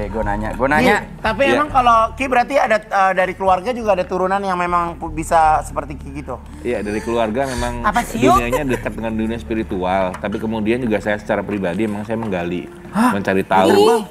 gue nanya. Tapi emang kalau Ki berarti ada dari keluarga juga ada turunan yang memang bisa seperti Ki gitu? Iya, dari keluarga memang Sih, dunianya dekat dengan dunia spiritual. Tapi kemudian juga saya secara pribadi emang saya menggali, mencari tahu.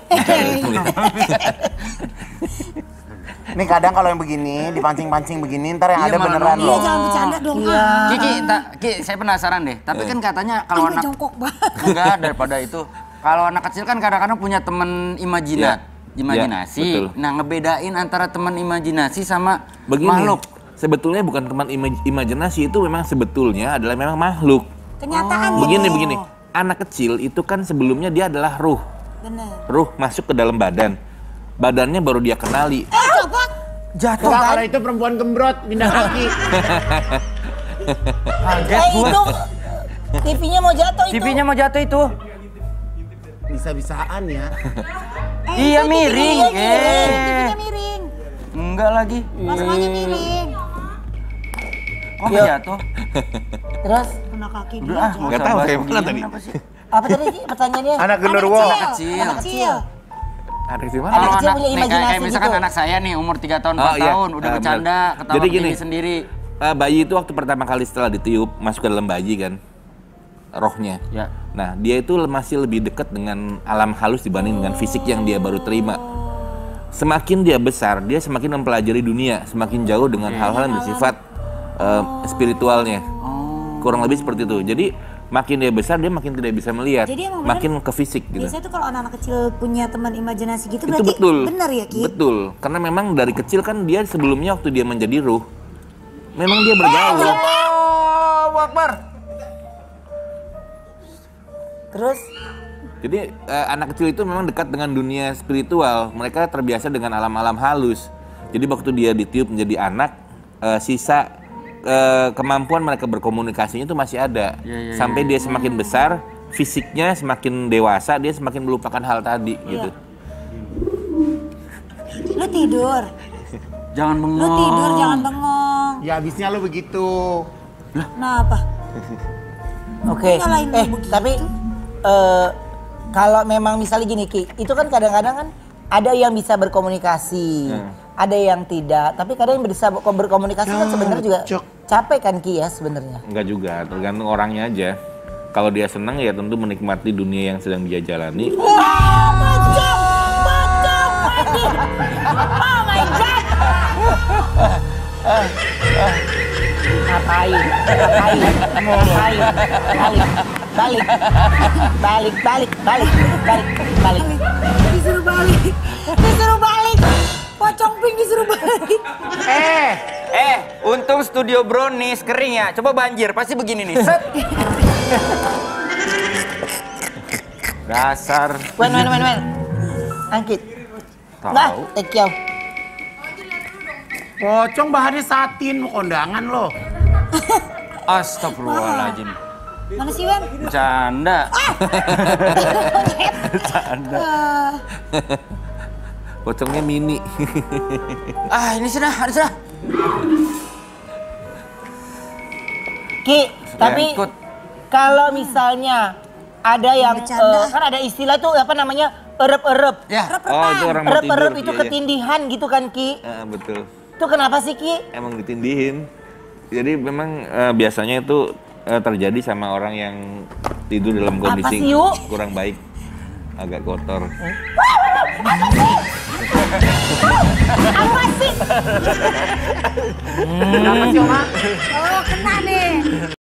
Ini kadang kalau yang begini, dipancing-pancing begini, ntar yang ada beneran Iya, loh. jangan bercanda dong. Ki, saya penasaran deh. Tapi kan katanya kalau anak jongkok banget. enggak daripada itu. Kalau anak kecil kan kadang-kadang punya teman imajinasi. Betul. Nah, ngebedain antara teman imajinasi sama Begini, makhluk. sebetulnya bukan teman imajinasi, itu memang sebetulnya adalah memang makhluk. Kenyataan Begini, anak kecil itu kan sebelumnya dia adalah ruh. Bener. Ruh masuk ke dalam badan. Badannya baru dia kenali. Jatuh kan? Kalau itu perempuan gembrot, pindah kaki. itu TV-nya mau jatuh itu. TV-nya mau jatuh itu. Bisa-bisaan ya. Iya, miring. TV-nya miring. Enggak lagi. Masalahnya miring. Kok jatuh? Terus Kena kaki Udah dia. Nggak tahu kayak mana tadi. apa tadi Ki, pertanyaannya? Anak genderuwo. Kecil. Anak kecil. Ada di mana? Anak Kalau kecil punya nih, imajinasi kayak misalkan gitu. anak saya nih umur 3 tahun, 4 Oh, iya. tahun, udah bercanda, ketawa Jadi gini, diri sendiri. Bayi itu waktu pertama kali setelah ditiup masuk ke dalam bayi kan, rohnya. Ya. Nah, dia itu masih lebih dekat dengan alam halus dibanding dengan fisik yang dia baru terima. Semakin dia besar, dia semakin mempelajari dunia, semakin jauh dengan hal-hal yang bersifat spiritualnya. Kurang lebih seperti itu. Jadi makin dia besar, dia makin tidak bisa melihat, Jadi emang makin ke fisik gitu. Biasanya tuh kalau anak-anak kecil punya teman imajinasi gitu Itu berarti betul. bener ya Ki? Betul. Karena memang dari kecil kan dia sebelumnya waktu dia menjadi ruh, memang dia bergaul. Oh, Akbar. Terus Jadi anak kecil itu memang dekat dengan dunia spiritual. Mereka terbiasa dengan alam-alam halus. Jadi waktu dia ditiup menjadi anak, sisa kemampuan mereka berkomunikasinya itu masih ada. Sampai dia semakin besar, fisiknya semakin dewasa, dia semakin melupakan hal tadi gitu. Lu tidur. Jangan bengong. Lu tidur jangan bengong. Ya habisnya lu begitu. Nah apa? oke. Nyalain lu begitu. Tapi kalau memang misalnya gini Ki, itu kan kadang-kadang kan ada yang bisa berkomunikasi, ada yang tidak. Tapi kadang yang bisa berkomunikasi kan sebenarnya juga capek kan Ki ya sebenarnya. Enggak juga, tergantung orangnya aja. Kalau dia senang ya tentu menikmati dunia yang sedang dia jalani. Bocong! Oh my god! Ngapain? Balik. Disuruh balik. Pocong pink disuruh balik. Untung studio Brownies kering ya. Coba banjir, pasti begini nih. Set. Dasar. Wen. Angkit. Tahu. Nah, Ekyo. Pocong bahannya satin, mau kondangan lo. Astagfirullahaladzim. Mana sih Wen? Bercanda. Pocongnya mini. Ini sudah. Ki, tapi ikut. kalau misalnya ada yang Bercanda. kan ada istilah tuh apa namanya erep-erep. Ya. Oh, itu orang mau tidur. Erep-erep itu Iya, iya. ketindihan gitu kan Ki. Betul. Itu kenapa sih Ki? Emang ditindihin. Jadi memang biasanya itu terjadi sama orang yang tidur dalam kondisi sih, Yu? kurang baik, agak kotor. Apa sih? Kenapa sih Oma? Oh kena nih.